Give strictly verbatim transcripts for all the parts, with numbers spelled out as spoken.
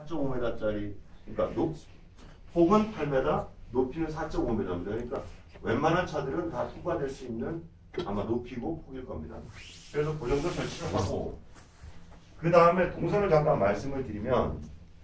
사 점 오 미터짜리, 그러니까 높, 폭은 팔 미터, 높이는 사 점 오 미터입니다. 그러니까 웬만한 차들은 다 통과될 수 있는 아마 높이고 폭일 겁니다. 그래서 그 정도 설치를 하고, 그 다음에 동선을 잠깐 말씀을 드리면,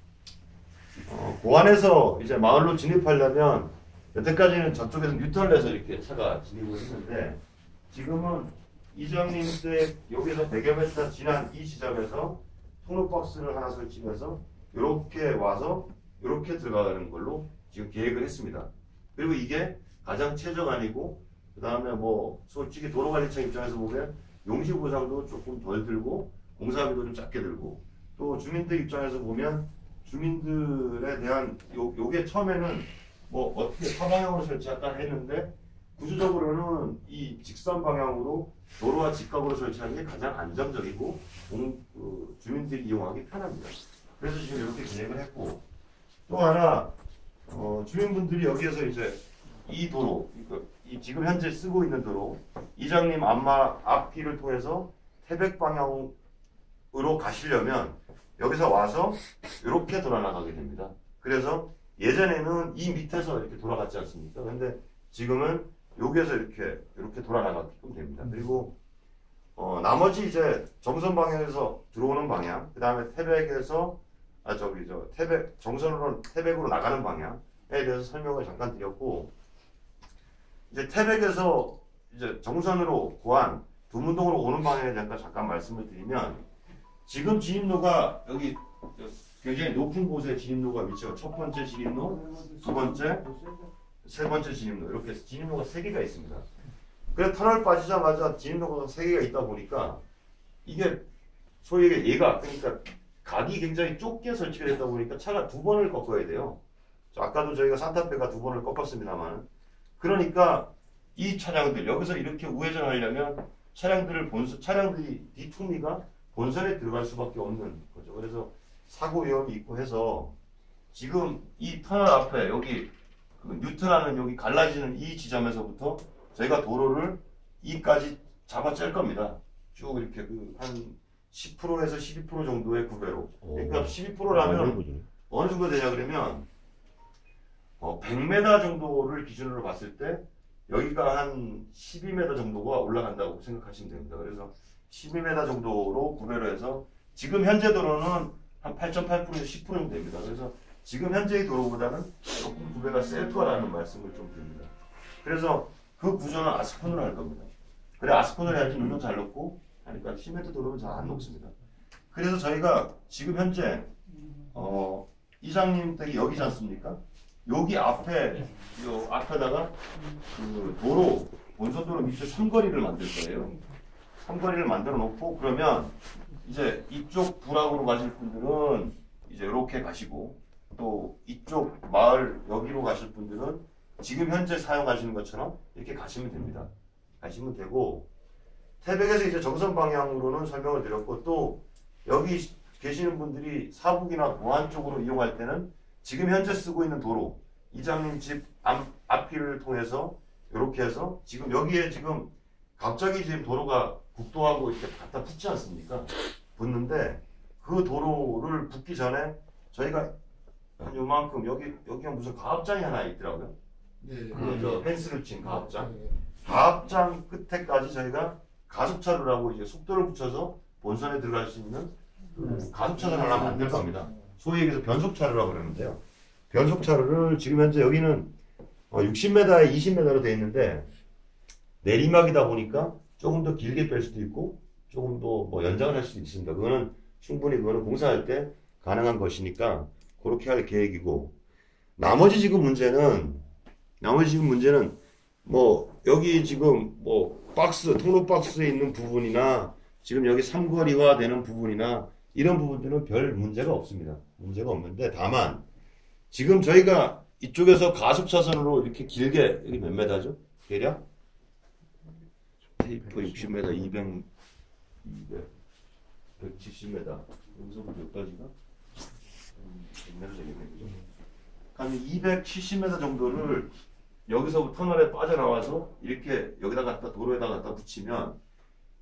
어, 고안에서 이제 마을로 진입하려면 여태까지는 저쪽에서 뉴턴을 해서 이렇게 차가 진입을 했는데, 지금은 이장님 때 여기서 백여 미터 지난 이 지점에서 통로박스를 하나 설치해서 이렇게 와서 이렇게 들어가는 걸로 지금 계획을 했습니다. 그리고 이게 가장 최저간이고, 그 다음에 뭐 솔직히 도로관리청 입장에서 보면 용시보상도 조금 덜 들고 공사비도 좀 작게 들고, 또 주민들 입장에서 보면 주민들에 대한 요, 요게 처음에는 뭐 어떻게 사방향으로 설치할까 했는데, 구조적으로는 이 직선 방향으로 도로와 직각으로 설치하는 게 가장 안정적이고 공, 그, 주민들이 이용하기 편합니다. 그래서 지금 이렇게 진행을 했고, 또 하나 어, 주민분들이 여기에서 이제 이 도로, 이 지금 현재 쓰고 있는 도로, 이장님 앞마 앞길을 통해서 태백 방향으로 가시려면 여기서 와서 이렇게 돌아 나가게 됩니다. 그래서 예전에는 이 밑에서 이렇게 돌아갔지 않습니까? 근데 지금은 여기에서 이렇게 이렇게 돌아 나가게끔 됩니다. 그리고 어, 나머지 이제 정선 방향에서 들어오는 방향, 그 다음에 태백에서 아 저기 저 태백 정선으로 태백으로 나가는 방향에 대해서 설명을 잠깐 드렸고, 이제 태백에서 이제 정선으로 고안 두문동으로 오는 방향에 잠깐 잠깐 말씀을 드리면, 지금 진입로가 여기 굉장히 높은 곳에 진입로가 위치하고, 첫 번째 진입로, 두 번째, 세 번째 진입로, 이렇게 진입로가 세 개가 있습니다. 그래서 터널 빠지자마자 진입로가 세 개가 있다 보니까 이게 소위 얘가 그러니까 각이 굉장히 좁게 설치가 되다 보니까 차가 두 번을 꺾어야 돼요. 아까도 저희가 산타페가 두 번을 꺾었습니다만, 그러니까 이 차량들 여기서 이렇게 우회전하려면 차량들을 본선 차량들이 뒤통리가 본선에 들어갈 수밖에 없는 거죠. 그래서 사고 위험이 있고 해서 지금 이 터널 앞에 여기 그 뉴턴하는 여기 갈라지는 이 지점에서부터 저희가 도로를 이까지 잡아 짤 겁니다. 쭉 이렇게 그 한 십 퍼센트에서 십이 퍼센트 정도의 구배로. 그러니까 십이 퍼센트라면 어느 정도 되냐 그러면 어 백 미터 정도를 기준으로 봤을 때 여기가 한 십이 미터 정도가 올라간다고 생각하시면 됩니다. 그래서 십이 미터 정도로 구배로 해서 지금 현재 도로는 한 팔 점 팔 퍼센트에서 십 퍼센트 정도 됩니다. 그래서 지금 현재의 도로보다는 조금 구배가 셀 거라는 말씀을 좀 드립니다. 그래서 그 구조는 아스콘으로 할 겁니다. 그래 아스콘을 해야지 눈도 잘 녹고 하니까 시멘트 도로는 잘 안 녹습니다. 그래서 저희가 지금 현재 어, 이장님 댁이 여기지 않습니까? 여기 앞에 요 앞에다가 그 도로 본선도로 밑에 삼거리를 만들 거예요. 삼거리를 만들어 놓고, 그러면 이제 이쪽 부락으로 가실 분들은 이제 이렇게 가시고, 또 이쪽 마을 여기로 가실 분들은 지금 현재 사용하시는 것처럼 이렇게 가시면 됩니다. 가시면 되고, 태백에서 이제 정선 방향으로는 설명을 드렸고, 또 여기 계시는 분들이 사북이나 고안 쪽으로 이용할 때는 지금 현재 쓰고 있는 도로, 이장님 집 앞, 앞길을 통해서 이렇게 해서 지금 여기에 지금 갑자기 지금 도로가 국도하고 이렇게 갖다 붙지 않습니까? 붙는데 그 도로를 붙기 전에 저희가 한 요만큼 여기 여기가 무슨 가압장이 하나 있더라고요. 네. 그 저 펜스를 친 가압장. 네. 가압장 끝에까지 저희가 가속차로라고 이제 속도를 붙여서 본선에 들어갈 수 있는 그 가속차를 하나 만들 겁니다. 소위 얘기해서 변속차로라고 그러는데요. 변속차로를 지금 현재 여기는 육십 미터에 이십 미터로 되어 있는데 내리막이다 보니까 조금 더 길게 뺄 수도 있고 조금 더 뭐 연장을 할 수도 있습니다. 그거는 충분히 그거는 공사할 때 가능한 것이니까 그렇게 할 계획이고, 나머지 지금 문제는 나머지 지금 문제는 뭐 여기 지금 뭐 박스 통로 박스에 있는 부분이나 지금 여기 삼거리화 되는 부분이나 이런 부분들은 별 문제가 없습니다. 문제가 없는데, 다만 지금 저희가 이쪽에서 가속 차선으로 이렇게 길게 여기 몇 미터죠? 대략 테이프 육십 미터, 이백, 이백, 백칠십 미터 여기서부터 여기까지가 백 미터 되겠네요. 한 이백칠십 미터 정도를 여기서부터 터널에 빠져나와서 이렇게 여기다 갖다 도로에다 갖다 붙이면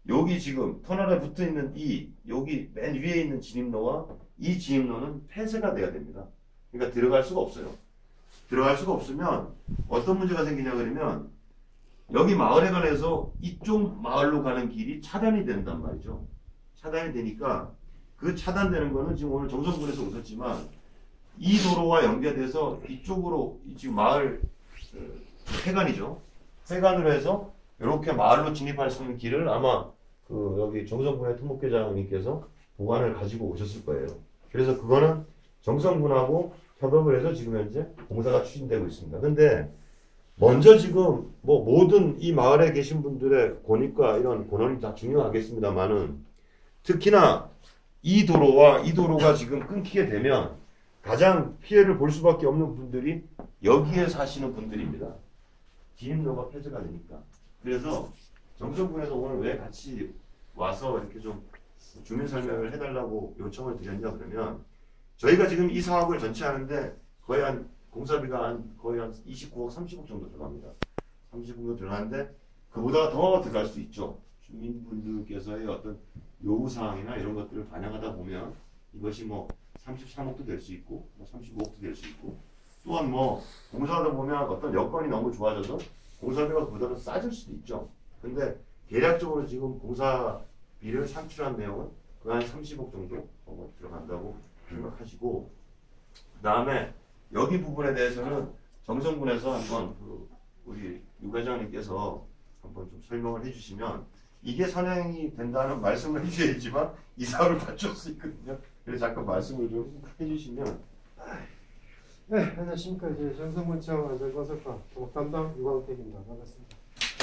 여기 지금 터널에 붙어 있는 이 여기 맨 위에 있는 진입로와 이 진입로는 폐쇄가 돼야 됩니다. 그러니까 들어갈 수가 없어요. 들어갈 수가 없으면 어떤 문제가 생기냐 그러면 여기 마을에 관해서 이쪽 마을로 가는 길이 차단이 된단 말이죠. 차단이 되니까 그 차단되는 거는 지금 오늘 정성군에서 오셨지만 이 도로와 연계돼서 이쪽으로 지금 마을 회관이죠. 회관으로 해서 이렇게 마을로 진입할 수 있는 길을 아마 그 여기 정성군의 토목회장님께서 보관을 가지고 오셨을 거예요. 그래서 그거는 정성군하고 협업을 해서 지금 현재 공사가 추진되고 있습니다. 근데 먼저 지금 뭐 모든 이 마을에 계신 분들의 권익과 이런 권한이 다 중요하겠습니다만은 특히나 이 도로와 이 도로가 지금 끊기게 되면 가장 피해를 볼 수밖에 없는 분들이 여기에 사시는 분들입니다. 진입로가 폐쇄가 되니까. 그래서 정성군에서 오늘 왜 같이 와서 이렇게 좀 주민 설명을 해달라고 요청을 드렸냐 그러면 저희가 지금 이 사업을 전체 하는데 거의 한 공사비가 한 거의 한 이십구억, 삼십억 정도 들어갑니다. 삼십억 정도 들어가는데 그보다 더 들어갈 수 있죠. 주민분들께서의 어떤 요구사항이나 이런 것들을 반영하다 보면 이것이 뭐 삼십삼억도 될 수 있고 뭐 삼십오억도 될 수 있고 또한 뭐 공사하다 보면 어떤 여건이 너무 좋아져서 공사비가 그보다 싸질 수도 있죠. 근데 대략적으로 지금 공사비를 산출한 내용은 그 한 삼십억 정도 들어간다고 생각하시고 그 다음에 여기 부분에 대해서는 정성군에서 한번 그 우리 유 회장님께서 한번 좀 설명을 해주시면 이게 선행이 된다는 말씀을 해주셔야지만 이 사업을 받을 수 있거든요. 그래서 잠깐 말씀을 좀 해주시면. 네, 안녕하십니까. 이제 정성군청 안전건설과 토목담당 유광택입니다. 반갑습니다.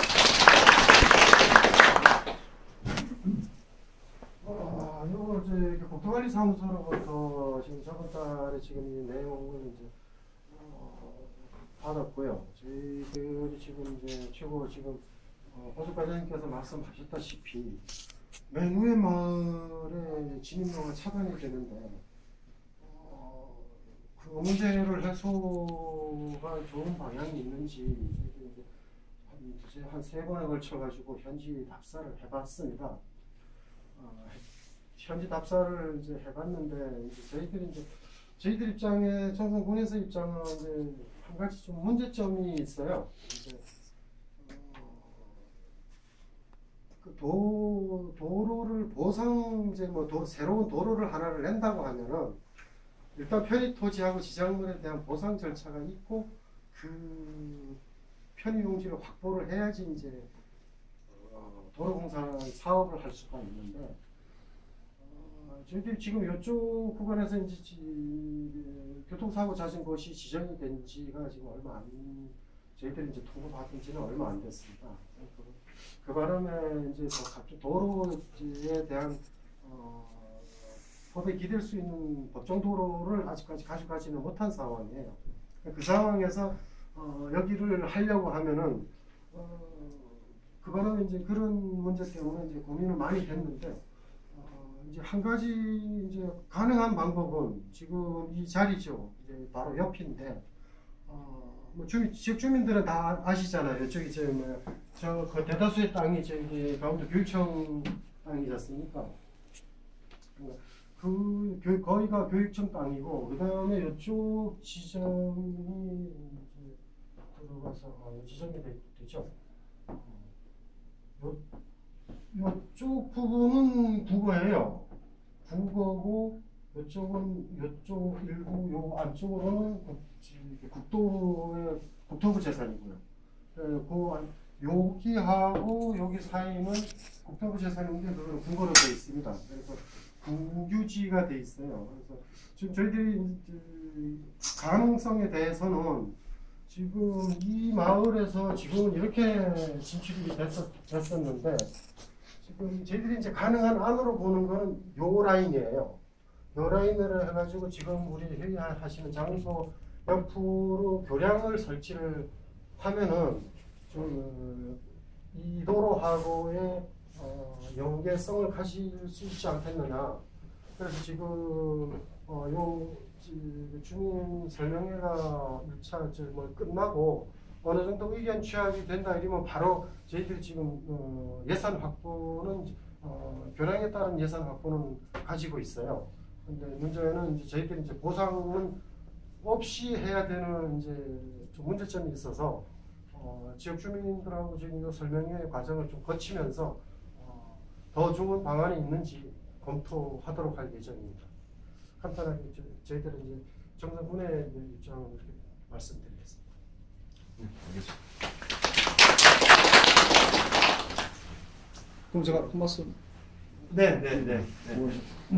어, 요거 이제 국토관리사무소로부터 지금 저번 달에 지금 이 내용을 이제 어, 받았고요. 저희들이 지금 이제 최고 지금 어, 호주과장님께서 말씀하셨다시피 맨 위에 마을에 진입로가 차단이 되는데 어, 그 문제를 해소가 좋은 방향이 있는지 이제 한 세 번에 걸쳐 가지고 현지 답사를 해봤습니다. 어, 현지 답사를 이제 해봤는데 이제 저희들이 이제 저희들 입장에 정성군에서 입장은 이제 한 가지 좀 문제점이 있어요. 이제 그 도, 도로를 보상 이제 뭐 도, 새로운 도로를 하나를 낸다고 하면은 일단 편의 토지하고 지정물에 대한 보상 절차가 있고 그 편의 용지를 확보를 해야지 이제 어, 도로공사 사업을 할 수가 있는데 어, 저희들이 지금 이쪽 구간에서 이제 지, 교통사고 잦은 곳이 지정이 된 지가 지금 얼마 안 저희들이 이제 통보받은 지는 얼마 안 됐습니다. 그 바람에 이제 갑자기 도로에 대한 어, 법에 기댈 수 있는 법정 도로를 아직까지 가져가지는 못한 상황이에요. 그 상황에서 어, 여기를 하려고 하면은 어, 그 바람에 이제 그런 문제 때문에 이제 고민을 많이 했는데 어, 이제 한 가지 이제 가능한 방법은 지금 이 자리죠. 이제 바로 옆인데. 어, 뭐 주민, 지역 주민들은 다 아시잖아요. 저기 저뭐저 그 대다수의 땅이 저기 강원도 교육청 땅이지 않습니까? 그 교, 거기가 교육청 땅이고 그 다음에 이쪽 지점이 들어가서 어, 지점이 되, 되죠. 요, 요쪽 부분은 국어예요. 국어고 이쪽은 이쪽 일부 요 안쪽으로는 국, 국도의 국토부 재산이고요. 그 여기하고 여기 사이는 국토부 재산인데 그걸 국어로 되어 있습니다. 그래서 국유지가 되어 있어요. 그래서 지금 저희들이 가능성에 대해서는 지금 이 마을에서 지금은 이렇게 진출이 됐었, 됐었는데 지금 저희들이 이제 가능한 안으로 보는 거는 요 라인이에요. 요 라인으로 해가지고 지금 우리 회의하시는 장소 옆으로 교량을 설치를 하면은 좀 이 도로하고의 어, 연계성을 가질 수 있지 않겠느냐. 그래서 지금 어, 요 지, 주민 설명회가 일 차 뭐 끝나고 어느 정도 의견 취합이 된다 이러면 바로 저희들이 지금 어, 예산 확보는 어, 교량에 따른 예산 확보는 가지고 있어요. 근데 문제는 이제 저희들이 이제 보상은 없이 해야 되는 이제 좀 문제점이 있어서 어, 지역 주민들하고 지금 이 설명회 과정을 좀 거치면서 어, 더 좋은 방안이 있는지 검토하도록 할 예정입니다. 간단하게 저, 저희들은 이제 정상군의 입장을 이렇게 말씀드리겠습니다. 네, 알겠습니다. 그럼 제가 한 말씀. 네, 네, 네. 네. 뭐,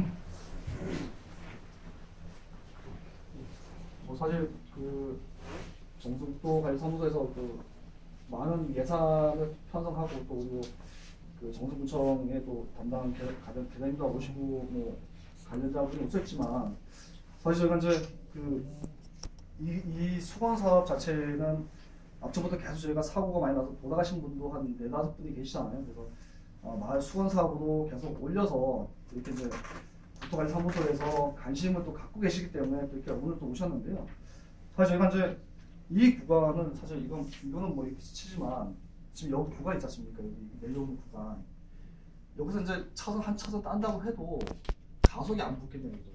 뭐 사실 그 정승도 관리사무소에서 그 많은 예산을 편성하고 또 그리고 그 정승구청에 또 담당 가장 대장님도 오시고 뭐 관련자분이 오셨지만 사실 저희가 이제 그 이 이 수건 사업 자체는 앞서부터 계속 저희가 사고가 많이 나서 돌아가신 분도 한 네다섯 분이 계시잖아요. 그래서 어, 마을 수건 사업으로 계속 올려서 이렇게 이제 국토관리사무소에서 관심을 또 갖고 계시기 때문에 또 이렇게 오늘 또 오셨는데요. 사실 저희가 이제 이 구간은 사실 이건 이거는 뭐 이렇게 치지만 지금 여기 구간 있지 않습니까? 여기 내려오는 구간 여기서 이제 차선 한 차선 딴다고 해도 가속이 안 붙겠네요.